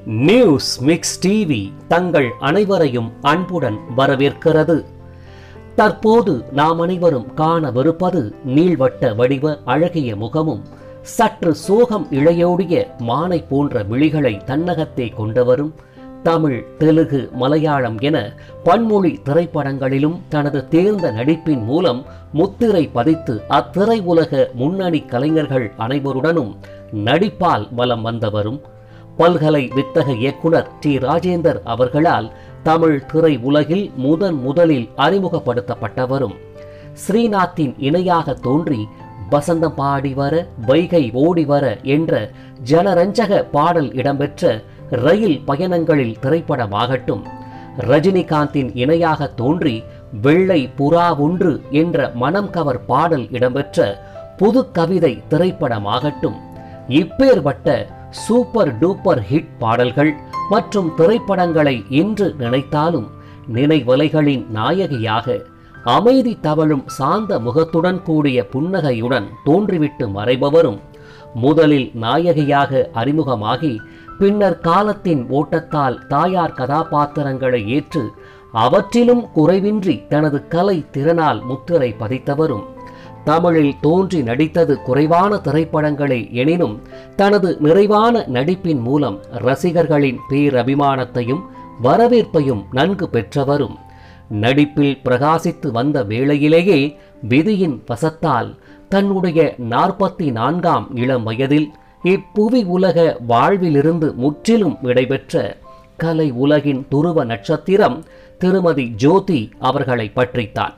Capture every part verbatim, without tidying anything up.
News mix TV தங்கள் அனைவரையும் அன்புடன் வரவேற்கிறது. தற்போது நாம் அனைவரும் காணவிருப்பது நீள்வட்ட வடிவ அழகிய முகமும் சற்று சோகம் இழையோடிய மானை போன்ற விழிகளை தன்னகத்தே கொண்டவரும் தமிழ், தெலுங்கு, மலையாளம் என பன்மொழி திரைப்படங்களிலும் தனது தேர்ந்த நடிப்பின் மூலம் முத்திரை பதித்து அத்திரை உலக முன்னணி கலைஞர்கள் அனைவருடனும் நடிப்பால் வலம் வந்தவரும் பல்கலை வித்தக இயக்குனர் டி ராஜேந்தர் அவர்களால் தமிழ் திரை உலகில் முதன் முதலில் அறிமுகப்படுத்தப்பட்டவரும் ஸ்ரீநாத்தின் இணையாக தோன்றி வசந்தம் பாடி வர வைகை ஓடி வர என்ற ஜனரஞ்சக பாடல் இடம்பெற்ற ரயில் பயணங்களில் திரைப்படமாகட்டும், ரஜினிகாந்தின் இணையாக தோன்றி வெள்ளை புறா ஒன்று என்ற மனம் கவர் பாடல் இடம்பெற்ற புது கவிதை திரைப்படமாகட்டும், இப்பேற்பட்ட சூப்பர் டூப்பர் ஹிட் பாடல்கள் மற்றும் திரைப்படங்களை இன்று நினைத்தாலும் நினைவலைகளின் நாயகியாக அமைதி தவழும் சாந்த முகத்துடன் கூடிய புன்னகையுடன் தோன்றிவிட்டு மறைபவரும் முதலில் நாயகியாக அறிமுகமாகி பின்னர் காலத்தின் ஓட்டத்தால் தாயார் கதாபாத்திரங்களை ஏற்று அவற்றிலும் குறைவின்றி தனது கலை திறனால் முத்திரை பதித்தவரும் தமிழில் தோன்றி நடித்தது குறைவான திரைப்படங்களே எனினும் தனது நிறைவான நடிப்பின் மூலம் ரசிகர்களின் பேரபிமானத்தையும் வரவேற்பையும் நன்கு பெற்றவரும் நடிப்பில் பிரகாசித்து வந்த வேளையிலேயே விதியின் வசத்தால் தன்னுடைய நாற்பத்தி நான்காம் இளம் வயதில் இப்புவி உலக வாழ்விலிருந்து முற்றிலும் விடைபெற்ற கலை உலகின் துருவ நட்சத்திரம் திருமதி ஜோதி அவர்களை பற்றித்தான்.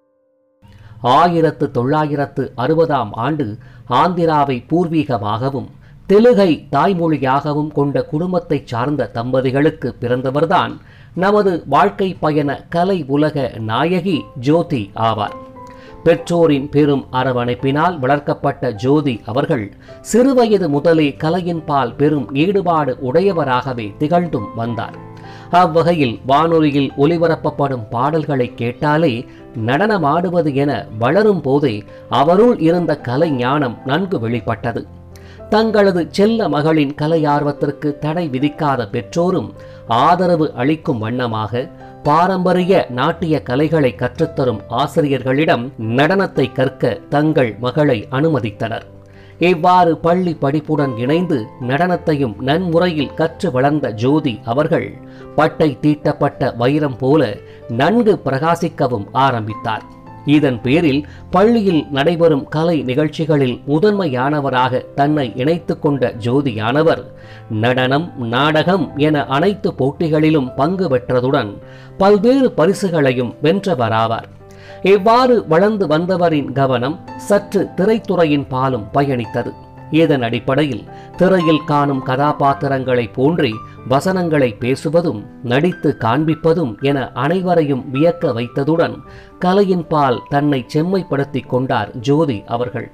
ஆயிரத்து தொள்ளாயிரத்து அறுபதாம் ஆண்டு ஆந்திராவை பூர்வீகமாகவும் தெலுங்கை தாய்மொழியாகவும் கொண்ட குடும்பத்தை சார்ந்த தம்பதிகளுக்கு பிறந்தவர்தான் நமது வாழ்க்கை பயண கலை உலக நாயகி ஜோதி ஆவார். பெற்றோரின் பெரும் அரவணைப்பினால் வளர்க்கப்பட்ட ஜோதி அவர்கள் சிறுவயது முதலே கலையின் பால் பெரும் ஈடுபாடு உடையவராகவே திகழ்ந்தும் வந்தார். அவ்வகையில் வானொலியில் ஒலிபரப்பப்படும் பாடல்களை கேட்டாலே நடனமாடுவது என வளரும் போதே அவருள் இருந்த கலை ஞானம் நன்கு வெளிப்பட்டது. தங்களது செல்ல மகளின் கலை ஆர்வத்திற்கு தடை விதிக்காத பெற்றோரும் ஆதரவு அளிக்கும் வண்ணமாக பாரம்பரிய நாட்டிய கலைகளை கற்றுத்தரும் ஆசிரியர்களிடம் நடனத்தை கற்க தங்கள் மகளை அனுமதித்தனர். இவ்வாறு பள்ளி படிப்புடன் இணைந்து நடனத்தையும் நன்முறையில் கற்று வளர்ந்த ஜோதி அவர்கள் பட்டை தீட்டப்பட்ட வைரம் போல நன்கு பிரகாசிக்கவும் ஆரம்பித்தார். இதன் பேரில் பள்ளியில் நடைபெறும் கலை நிகழ்ச்சிகளில் முதன்மையானவராக தன்னை இணைத்து கொண்ட ஜோதியானவர் நடனம், நாடகம் என அனைத்து போட்டிகளிலும் பங்கு பெற்றதுடன் பல்வேறு பரிசுகளையும் வென்றவராவார். இவ்வாறு வளர்ந்து வந்தவரின் கவனம் சற்று திரைத்துறையின் பாலும் பயணித்தது. இதன் அடிப்படையில் திரையில் காணும் கதாபாத்திரங்களை போன்றே வசனங்களை பேசுவதும் நடித்து காண்பிப்பதும் என அனைவரையும் வியக்க வைத்ததுடன் கலையின் பால் தன்னை செம்மைப்படுத்திக் கொண்டார் ஜோதி அவர்கள்.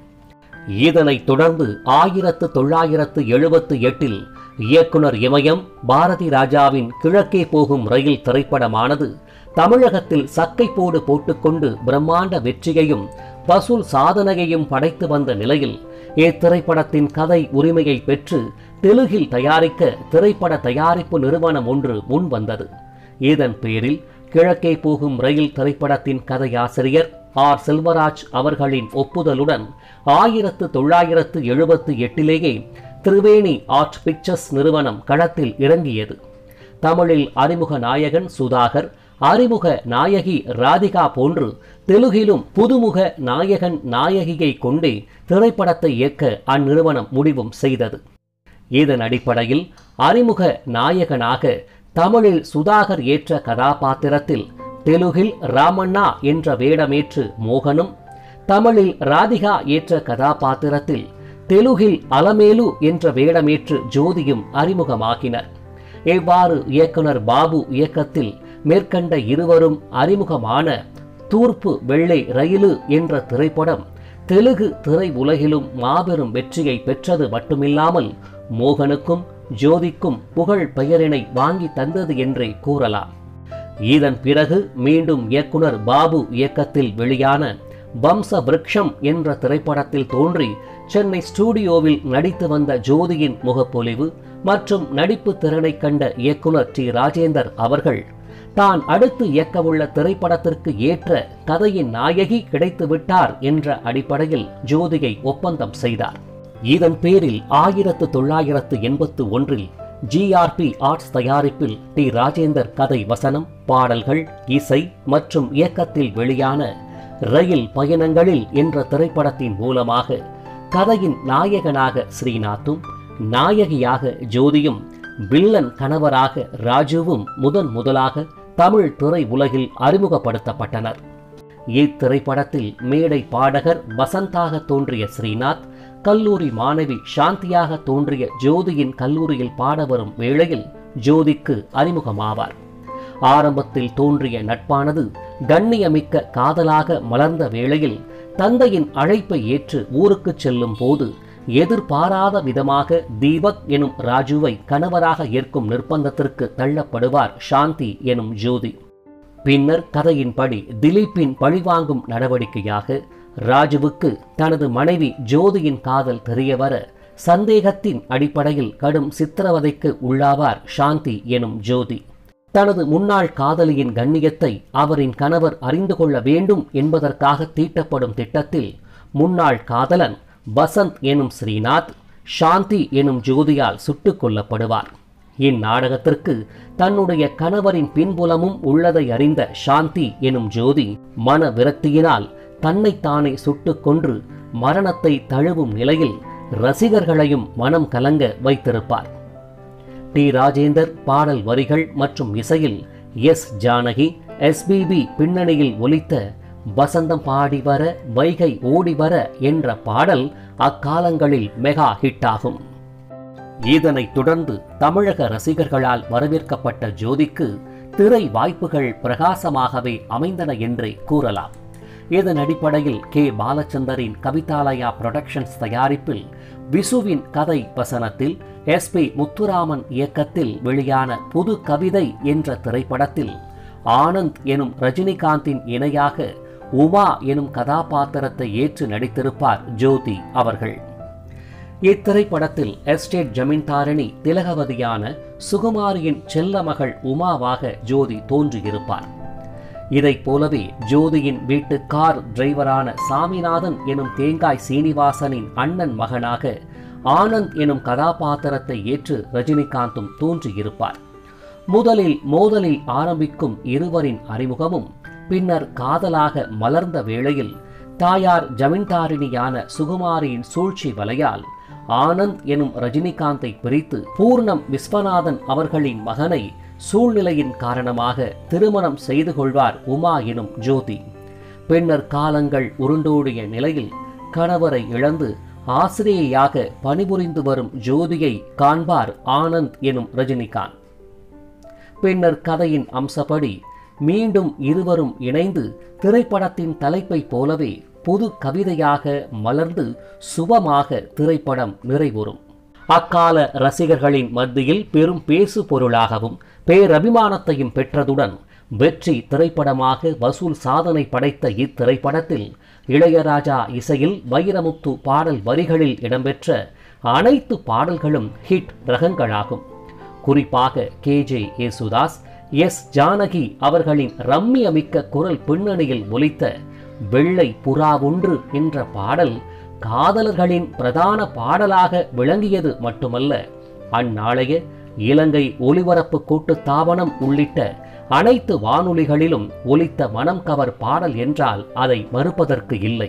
இதனைத் தொடர்ந்து ஆயிரத்து தொள்ளாயிரத்து எழுபத்தி எட்டில் இயக்குனர் இமயம் பாரதி ராஜாவின் கிழக்கே போகும் ரயில் திரைப்படமானது தமிழகத்தில் சக்கைப்போடு போட்டுக்கொண்டு பிரம்மாண்ட வெற்றியையும் வசூல் சாதனையையும் படைத்து வந்த நிலையில் இத்திரைப்படத்தின் கதை உரிமையை பெற்று தெலுங்கில் தயாரிக்க திரைப்பட தயாரிப்பு நிறுவனம் ஒன்று முன் வந்தது. இதன் பேரில் கிழக்கே போகும் ரயில் திரைப்படத்தின் கதையாசிரியர் ஆர் செல்வராஜ் அவர்களின் ஒப்புதலுடன் ஆயிரத்து தொள்ளாயிரத்து எழுபத்தி எட்டிலேயே திரிவேணி ஆர்ட் பிக்சர்ஸ் நிறுவனம் களத்தில் இறங்கியது. தமிழில் அறிமுக நாயகன் சுதாகர், அறிமுக நாயகி ராதிகா போன்று தெலுங்கிலும் புதுமுக நாயகன் நாயகியை கொண்டே திரைப்படத்தை இயக்க அந்நிறுவனம் முடிவும் செய்தது. இதன் அடிப்படையில் அறிமுக நாயகனாக தமிழில் சுதாகர் ஏற்ற கதாபாத்திரத்தில் தெலுங்கில் ராமண்ணா என்ற வேடமேற்று மோகனும், தமிழில் ராதிகா ஏற்ற கதாபாத்திரத்தில் தெலுங்கில் அலமேலு என்ற வேடமேற்று ஜோதியும் அறிமுகமாகினர். இவ்வாறு இயக்குனர் பாபு இயக்கத்தில் மேற்கண்ட இருவரும் அறிமுகமான தூர்ப்பு வெள்ளை ரயிலு என்ற திரைப்படம் தெலுங்கு திரை உலகிலும் மாபெரும் வெற்றியை பெற்றது மட்டுமில்லாமல் மோகனுக்கும் ஜோதிக்கும் புகழ் பெயரினை வாங்கி தந்தது என்றே கூறலாம். இதன் பிறகு மீண்டும் இயக்குனர் பாபு இயக்கத்தில் வெளியான வம்ச விருட்சம் என்ற திரைப்படத்தில் தோன்றி சென்னை ஸ்டூடியோவில் நடித்து வந்த ஜோதியின் முகப்பொலிவு மற்றும் நடிப்பு திறனை கண்ட இயக்குனர் டி ராஜேந்தர் அவர்கள் தான் அடுத்து இயக்கவுள்ள திரைப்படத்திற்கு ஏற்ற கதையின் நாயகி கிடைத்துவிட்டார் என்ற அடிப்படையில் ஜோதியை ஒப்பந்தம் செய்தார். இதன் பேரில் ஆயிரத்து தொள்ளாயிரத்து எண்பத்து ஒன்றில் ஜிஆர்பி ஆர்ட்ஸ் தயாரிப்பில் டி ராஜேந்தர் கதை வசனம், பாடல்கள், இசை மற்றும் இயக்கத்தில் வெளியான ரயில் பயணங்களில் என்ற திரைப்படத்தின் மூலமாக கதையின் நாயகனாக ஸ்ரீநாத்தும் நாயகியாக ஜோதியும் வில்லன் கணவராக ராஜுவும் முதன் முதலாக தமிழ் திரை உலகில் அறிமுகப்படுத்தப்பட்டனர். இத்திரைப்படத்தில் மேடை பாடகர் வசந்தாக தோன்றிய ஸ்ரீநாத் கல்லூரி மாணவி சாந்தியாக தோன்றிய ஜோதியின் கல்லூரியில் பாட வரும் வேளையில் ஜோதிக்கு அறிமுகமாவார். ஆரம்பத்தில் தோன்றிய நட்பானது கண்ணியமிக்க காதலாக மலர்ந்த வேளையில் தந்தையின் அழைப்பை ஏற்று ஊருக்கு செல்லும் போது எதிர்பாராத விதமாக தீபக் எனும் ராஜுவை கணவராக ஏற்கும் நிர்பந்தத்திற்கு தள்ளப்படுவார் சாந்தி எனும் ஜோதி. பின்னர் கதையின்படி திலீப்பின் பழிவாங்கும் நடவடிக்கையாக ராஜுவுக்கு தனது மனைவி ஜோதியின் காதல் தெரியவர சந்தேகத்தின் அடிப்படையில் கடும் சித்திரவதைக்கு உள்ளாவார் சாந்தி எனும் ஜோதி. தனது முன்னாள் காதலியின் கண்ணியத்தை அவரின் கணவர் அறிந்து கொள்ள வேண்டும் என்பதற்காக தீட்டப்படும் திட்டத்தில் முன்னாள் காதலன் வசந்த் எனும் ஸ்ரீநாத் சாந்தி எனும் ஜோதியால் சுட்டுக் கொல்லப்படுவார். இந்நாடகத்திற்கு தன்னுடைய கணவரின் பின்புலமும் உள்ளதை அறிந்த சாந்தி எனும் ஜோதி மன விரக்தியினால் தன்னைத்தானே சுட்டுக் கொன்று மரணத்தை தழுவும் நிலையில் ரசிகர்களையும் மனம் கலங்க வைத்திருப்பார். டி ராஜேந்தர் பாடல் வரிகள் மற்றும் இசையில் எஸ் ஜானகி, எஸ்பிபி பின்னணியில் ஒலித்த வசந்தம் பாடி வர வைகை ஓடி வர என்ற பாடல் அக்காலங்களில் மெகா ஹிட் ஆகும். இதனைத் தொடர்ந்து தமிழக ரசிகர்களால் வரவேற்கப்பட்ட ஜோதிக்கு திரை வாய்ப்புகள் பிரகாசமாகவே அமைந்தன என்றே கூறலாம். இதன் அடிப்படையில் கே பாலச்சந்தரின் கவிதாலயா புரொடக்ஷன்ஸ் தயாரிப்பில் விசுவின் கதை வசனத்தில் எஸ் பி முத்துராமன் இயக்கத்தில் வெளியான புது கவிதை என்ற திரைப்படத்தில் ஆனந்த் எனும் ரஜினிகாந்தின் இணையாக உமா எனும் கதாபாத்திரத்தை ஏற்று நடித்திருப்பார் ஜோதி அவர்கள். இத்திரைப்படத்தில் எஸ்டேட் ஜமீன்தாரணி திலகவதியான சுகுமாரியின் செல்ல மகள் உமாவாக ஜோதி தோன்றியிருப்பார். இதைப் போலவே ஜோதியின் வீட்டு கார் டிரைவரான சாமிநாதன் எனும் தேங்காய் சீனிவாசனின் அண்ணன் மகனாக ஆனந்த் எனும் கதாபாத்திரத்தை ஏற்று ரஜினிகாந்தும் தோன்றியிருப்பார். முதலில் மோதலில் ஆரம்பிக்கும் இருவரின் அறிமுகமும் பின்னர் காதலாக மலர்ந்த வேளையில் தாயார் ஜமீன்தாரிணியான சுகுமாரியின் சூழ்ச்சி வலையால் ஆனந்த் எனும் ரஜினிகாந்தை பிரித்து பூர்ணம் விஸ்வநாதன் அவர்களின் மகனை சூழ்நிலையின் காரணமாக திருமணம் செய்து கொள்வார் உமா எனும் ஜோதி. பின்னர் காலங்கள் உருண்டோடிய நிலையில் கணவரை இழந்து ஆசிரியையாக பணிபுரிந்து வரும் ஜோதியை காண்பார் ஆனந்த் எனும் ரஜினிகாந்த். பின்னர் கதையின் அம்சப்படி மீண்டும் இருவரும் இணைந்து திரைப்படத்தின் தலைப்பை போலவே புது கவிதையாக மலர்ந்து சுபமாக திரைப்படம் நிறைவுறும். அக்கால ரசிகர்களின் மத்தியில் பெரும் பேசு பொருளாகவும் பேரபிமானத்தையும் பெற்றதுடன் வெற்றி திரைப்படமாக வசூல் சாதனை படைத்த இத்திரைப்படத்தில் இளையராஜா இசையில் வைரமுத்து பாடல் வரிகளில் இடம்பெற்ற அனைத்து பாடல்களும் ஹிட் ரகங்களாகும். குறிப்பாக K J Yesudas, S Janaki அவர்களின் ரம்மியமிக்க குரல் பின்னணியில் ஒலித்த வெள்ளை புறா ஒன்று என்ற பாடல் காதலர்களின் பிரதான பாடலாக விளங்கியது மட்டுமல்ல, அந்நாளைய இலங்கை ஒலிபரப்பு கூட்டுத்தாபனம் உள்ளிட்ட அனைத்து வானொலிகளிலும் ஒலித்த மனம் கவர் பாடல் என்றால் அதை மறுப்பதற்கு இல்லை.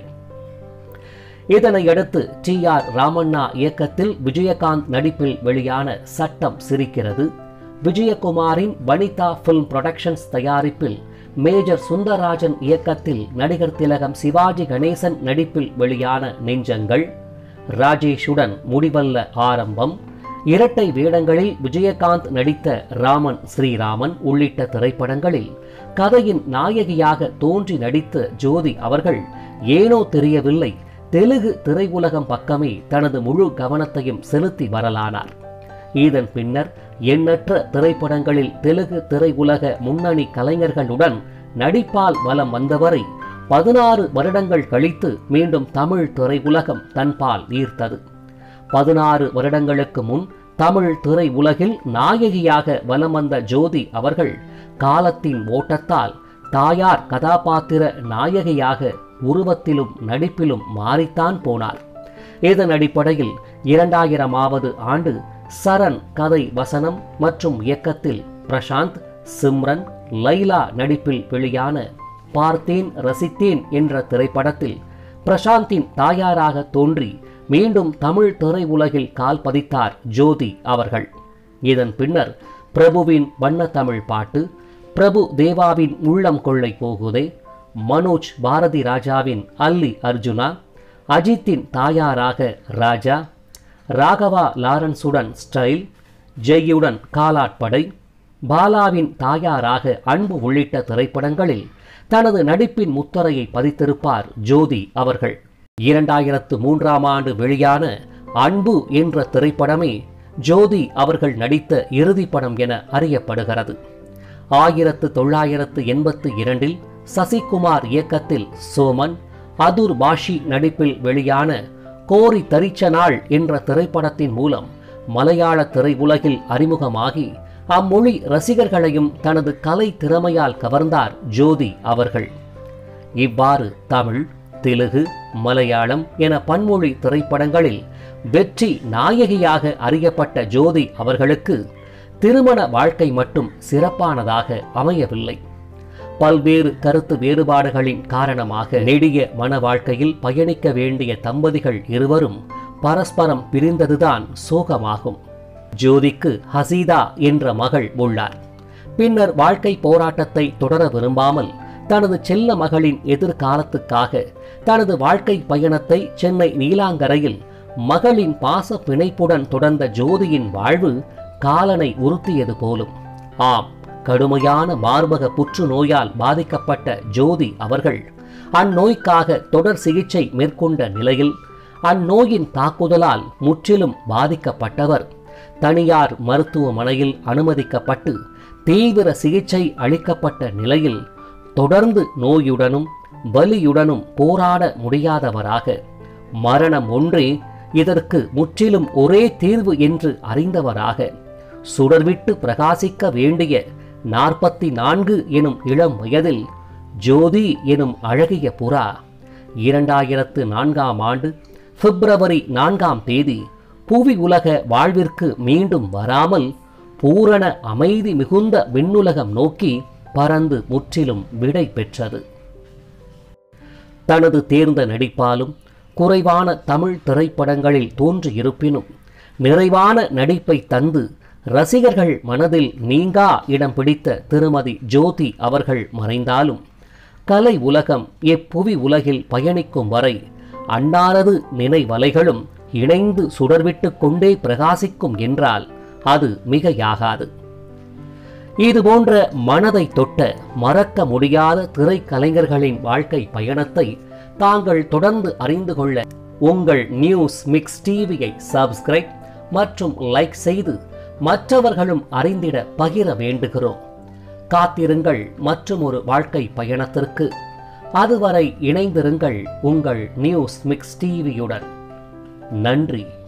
இதனையடுத்து டி ஆர் ராமண்ணா இயக்கத்தில் விஜயகாந்த் நடிப்பில் வெளியான சட்டம் சிரிக்கிறது, விஜயகுமாரின் வனிதா பிலிம் புரொடக்ஷன்ஸ் தயாரிப்பில் மேஜர் சுந்தரராஜன் இயக்கத்தில் நடிகர் திலகம் சிவாஜி கணேசன் நடிப்பில் வெளியான நெஞ்சங்கள், ராஜேஷுடன் முடிவல்ல ஆரம்பம், இரட்டை வேடங்களில் விஜயகாந்த் நடித்த ராமன் ஸ்ரீராமன் உள்ளிட்ட திரைப்படங்களில் கதையின் நாயகியாக தோன்றி நடித்த ஜோதி அவர்கள் ஏனோ தெரியவில்லை தெலுங்கு திரையுலகம் பக்கமே தனது முழு கவனத்தையும் செலுத்தி வரலானார். இதன் பின்னர் எண்ணற்ற திரைப்படங்களில் தெலுங்கு திரையுலக முன்னணி கலைஞர்களுடன் நடிப்பால் வலம் வந்தவரை பதினாறு வருடங்கள் கழித்து மீண்டும் தமிழ் திரையுலகம் தன்பால் ஈர்த்தது. பதினாறு வருடங்களுக்கு முன் தமிழ் திரை உலகில் நாயகியாக வலம் வந்த ஜோதி அவர்கள் காலத்தின் ஓட்டத்தால் தாயார் கதாபாத்திர நாயகியாக உருவத்திலும் நடிப்பிலும் மாறித்தான் போனார். இதன் அடிப்படையில் இரண்டாயிரமாவது ஆண்டு சரண் கதை வசனம் மற்றும் இயக்கத்தில் பிரசாந்த், சிம்ரன், லைலா நடிப்பில் வெளியான பார்த்தேன் ரசித்தேன் என்ற திரைப்படத்தில் பிரசாந்தின் தாயாராக தோன்றி மீண்டும் தமிழ் திரையுலகில் கால் பதித்தார் ஜோதி அவர்கள். இதன் பின்னர் பிரபுவின் வண்ண தமிழ் பாட்டு, பிரபு தேவாவின் உள்ளம் கொள்ளை போகுதே, மனோஜ் பாரதி ராஜாவின் அல்லி அர்ஜுனா, அஜித்தின் தாயாராக ராஜா, ராகவா லாரன்ஸுடன் ஸ்டைல், ஜெய்யுடன் காலாட்படை, பாலாவின் தாயாராக அன்பு உள்ளிட்ட திரைப்படங்களில் தனது நடிப்பின் முத்திரையை பதித்திருப்பார் ஜோதி அவர்கள். இரண்டாயிரத்து மூன்றாம் ஆண்டு வெளியான அன்பு என்ற திரைப்படமே ஜோதி அவர்கள் நடித்த இறுதி படம் என அறியப்படுகிறது. ஆயிரத்து தொள்ளாயிரத்து எண்பத்தி இரண்டில் சசிகுமார் இயக்கத்தில் சோமன், அதுர் பாஷி நடிப்பில் வெளியான கோரி தரிச்ச நாள் என்ற திரைப்படத்தின் மூலம் மலையாள திரையுலகில் அறிமுகமாகி அம்மொழி ரசிகர்களையும் தனது கலை திறமையால் கவர்ந்தார் ஜோதி அவர்கள். இவ்வாறு தமிழ், தெலுங்கு, மலையாளம் என பன்மொழி திரைப்படங்களில் வெற்றி நாயகியாக அறியப்பட்ட ஜோதி அவர்களுக்கு திருமண வாழ்க்கை மட்டும் சிறப்பானதாக அமையவில்லை. பல்வேறு கருத்து வேறுபாடுகளின் காரணமாக நெடிய மன வாழ்க்கையில் பயணிக்க வேண்டிய தம்பதிகள் இருவரும் பரஸ்பரம் பிரிந்ததுதான் சோகமாகும். ஜோதிக்கு ஹசீதா என்ற மகள் உள்ளார். பின்னர் வாழ்க்கை போராட்டத்தை தொடர விரும்பாமல் தனது செல்ல மகளின் எதிர்காலத்துக்காக தனது வாழ்க்கை பயணத்தை சென்னை நீலாங்கரையில் மகளின் பாச பிணைப்புடன் தொடர்ந்த ஜோதியின் வாழ்வு காலனை உறுத்தியது போலும். ஆம், கடுமையான மார்பக புற்றுநோயால் பாதிக்கப்பட்ட ஜோதி அவர்கள் அந்நோய்க்காக தொடர் சிகிச்சை மேற்கொண்ட நிலையில் அந்நோயின் தாக்குதலால் முற்றிலும் பாதிக்கப்பட்டவர் தனியார் மருத்துவமனையில் அனுமதிக்கப்பட்டு தீவிர சிகிச்சை அளிக்கப்பட்ட நிலையில் தொடர்ந்து நோயுடனும் வலியுடனும் போராட முடியாதவராக மரணம் ஒன்றே இதற்கு முற்றிலும் ஒரே தீர்வு என்று அறிந்தவராக சுடர்விட்டு பிரகாசிக்க வேண்டிய நாற்பத்தி நான்கு எனும் இளம் வயதில் ஜோதி எனும் அழகிய புறா இரண்டாயிரத்து நான்காம் ஆண்டு பிப்ரவரி நான்காம் தேதி புவி உலக வாழ்விற்கு மீண்டும் வராமல் பூரண அமைதி மிகுந்த விண்ணுலகம் நோக்கி பறந்து முற்றிலும் விடை பெற்றது. தனது தேர்ந்த நடிப்பாலும் குறைவான தமிழ் திரைப்படங்களில் தோன்றியிருப்பினும் நிறைவான நடிப்பை தந்து ரசிகர்கள் மனதில் நீங்கா இடம் பிடித்த திருமதி ஜோதி அவர்கள் மறைந்தாலும் கலை உலகம் எப்புவி உலகில் பயணிக்கும் வரை அன்னாரது நினைவலைகளும் இணைந்து சுடர்விட்டு கொண்டே பிரகாசிக்கும் என்றால் அது மிகையாகாது. இதுபோன்ற மனதை தொட்ட மறக்க முடியாத திரைக்கலைஞர்களின் வாழ்க்கை பயணத்தை தாங்கள் தொடர்ந்து அறிந்து கொள்ள உங்கள் நியூஸ் மிக்ஸ் டிவியை சப்ஸ்கிரைப் மற்றும் லைக் செய்து மற்றவர்களும் அறிந்திட பகிர வேண்டுகிறோம். காத்திருங்கள் மற்றும் ஒரு வாழ்க்கை பயணத்திற்கு. அதுவரை இணைந்திருங்கள் உங்கள் நியூஸ் மிக்ஸ் டிவியுடன். நன்றி.